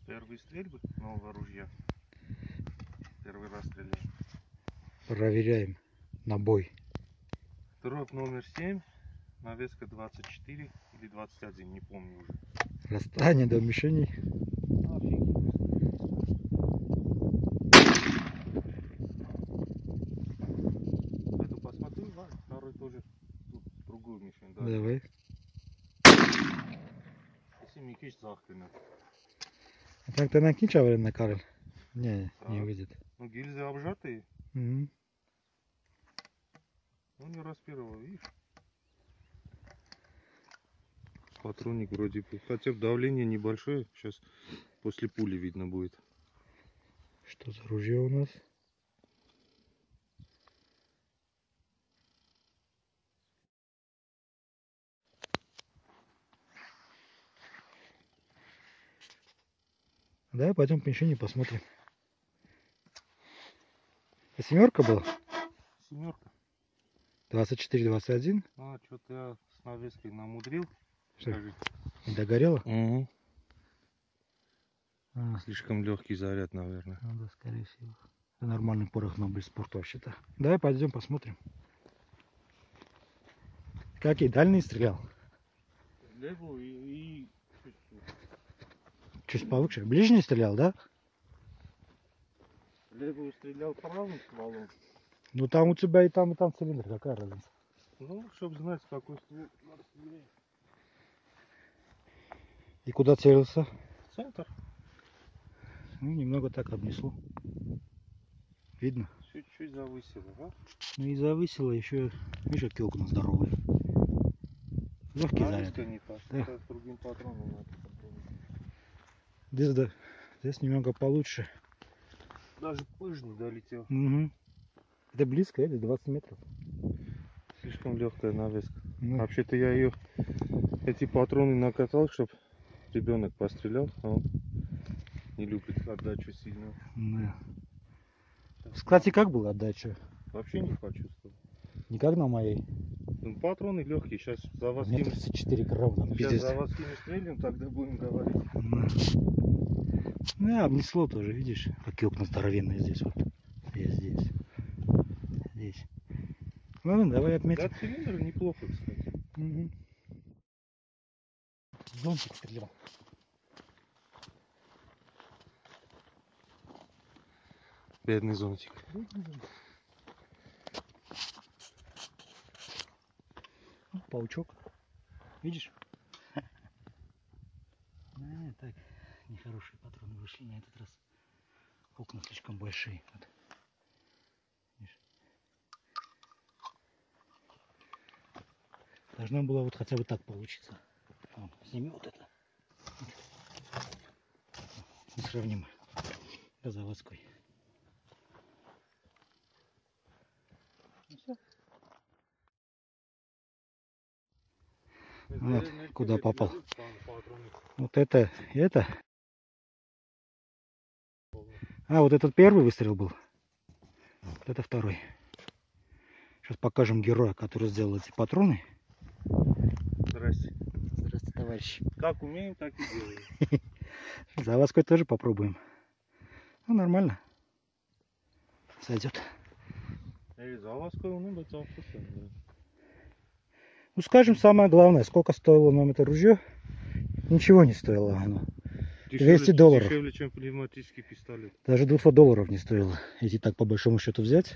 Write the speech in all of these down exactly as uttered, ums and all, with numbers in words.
Первые стрельбы нового ружья. Первый раз стреляю. Проверяем набой. Дробь номер семь, навеска двадцать четыре или двадцать один, не помню уже. Расстояние до мишени. Это посмотри, да, второй тоже тут другую мишень. Да. Давай. Если не киш захлина. Так ты накинь чаврен на карен? Не, Так. не выйдет. Ну гильзы обжатые. Угу. Ну не раз первого, видишь? Патронник вроде бы. Хотя давление небольшое. Сейчас после пули видно будет. Что за ружье у нас? Да, пойдем к мишени посмотрим. А семерка была? Семерка. двадцать четыре двадцать один. А, что-то я с навеской намудрил. Что? Скажи. Не догорело? Угу. А, Слишком легкий заряд, наверное. ну да, скорее всего. Это нормальный порох на спорт вообще-то. Давай пойдем посмотрим. Какие дальние стрелял? Левую и, и... Чуть получше. Ближний стрелял, да? Левую стрелял правым стволом. Ну там у тебя и там, и там цилиндр. Какая разница? Ну, чтобы знать, какой ствол надо стрелять. И куда целился? Центр. Ну, немного так обнесло. Видно? Чуть-чуть завысило, да? Ну и завысило еще. Видишь, какие окна здоровые. Легкий заряд. Не та. Да. С другим патроном надо попробовать. Здесь, да, здесь немного получше. Даже пыж не долетел. Угу. Это близко, это двадцать метров. Слишком легкая навеска. Ну. Вообще-то я ее, эти патроны накатал, чтобы ребенок пострелял, а он не любит отдачу сильно. Да. Кстати, как была отдача? Вообще не почувствовал. Не как на моей. Ну, патроны легкие, сейчас У заводскими, меня тридцать четыре грамма. сейчас Пиздец. заводскими стрельнем, тогда будем говорить. Да. Ну, обнесло тоже, видишь, какие окна здоровенные здесь вот. Здесь, здесь. Здесь. Ладно, давай отметим. Да, цилиндр неплохо, кстати. Угу. Зонтик стрелял. Бедный зонтик. Паучок. Видишь? А, так, нехорошие патроны вышли на этот раз. Окна слишком большие. Вот. Видишь? Должно было вот хотя бы так получиться. Вон, сними вот это. Не сравним до заводской. Ну, все. Вот, куда попал. Вот это, это. А, вот этот первый выстрел был. Вот это второй. Сейчас покажем героя, который сделал эти патроны. Здрасте. Здравствуйте, товарищ. Как умеем, так и делаем. Заводской тоже попробуем. Ну, нормально. Сойдет. Эй, заводской он быть вкусный. Ну, скажем, самое главное, сколько стоило нам это ружье? Ничего не стоило оно. двести долларов. Дешевле, чем пневматический пистолет. Даже двести долларов не стоило. Если так по большому счету взять.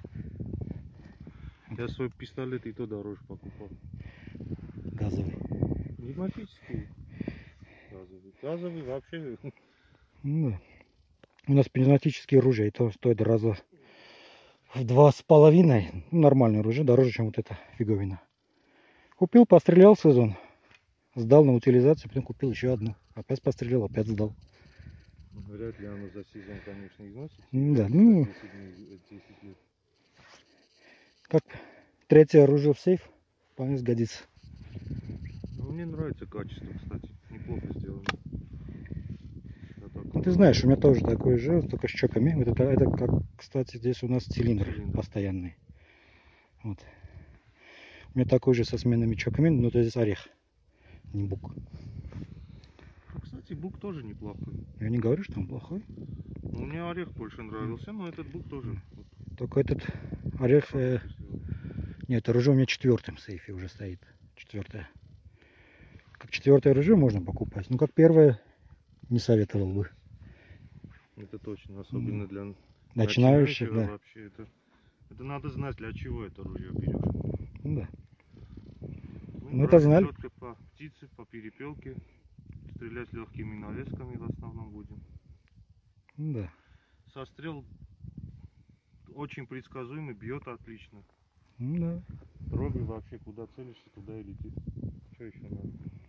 Я свой пистолет и то дороже покупал. Газовый. Пневматический. Газовый. Газовый вообще. Ну, да. У нас пневматические ружья, и то стоит раза в два с половиной. Ну, нормальное ружье, дороже, чем вот эта фиговина. Купил, пострелял сезон. Сдал на утилизацию, потом купил еще одну. Опять пострелял, опять сдал. Вряд ли оно за сезон, конечно, износит. Да, ну, десять лет. как третье оружие в сейф, вполне сгодится. Ну, мне нравится качество, кстати. Неплохо сделано. Ну, ты знаешь, у меня тоже такой же, только с чоками. Вот это, это как, кстати, здесь у нас цилиндр, Цилиндр. постоянный. Вот. У меня такой же со сменными чоками, но это здесь орех, не бук. Ну, кстати, Кстати, бук тоже неплохой. Я не говорю, что он плохой. Ну, мне орех больше нравился, но этот бук тоже. Вот, Только этот орех... э, хороший сделал. Нет, это ружье у меня четвертым в сейфе уже стоит. Четвертое. Как четвертое ружье можно покупать. Ну, как первое, не советовал бы. Это точно, особенно для Начинающих, начинающего да. вообще. Это, это надо знать, для чего это ружье берешь. Ну, да. Мы Ну, это брали знали. четко по птице, по перепелке. Стрелять легкими навесками в основном будем. Ну, да. Сострел очень предсказуемый, бьет отлично. Ну, да. Дроби вообще куда целишься, туда и летит. Что еще надо?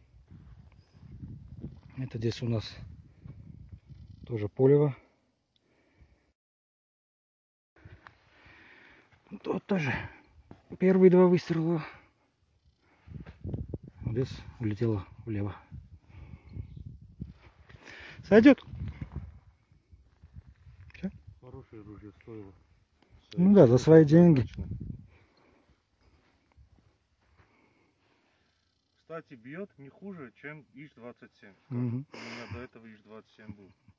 Это здесь у нас тоже полево. Тут тоже первые два выстрела. Здесь улетело влево. Сойдет? Хорошее оружие стоило. Ну да, за свои деньги. Кстати, бьет не хуже, чем ИЖ двадцать семь. Угу. У меня до этого ИЖ двадцать семь был.